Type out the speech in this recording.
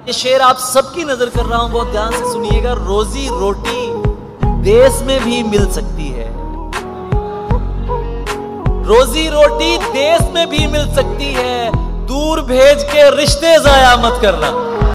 ये शेर आप सबकी नजर कर रहा हूं, बहुत ध्यान से सुनिएगा। रोजी रोटी देश में भी मिल सकती है, रोजी रोटी देश में भी मिल सकती है। दूर भेज के रिश्ते जाया मत करना।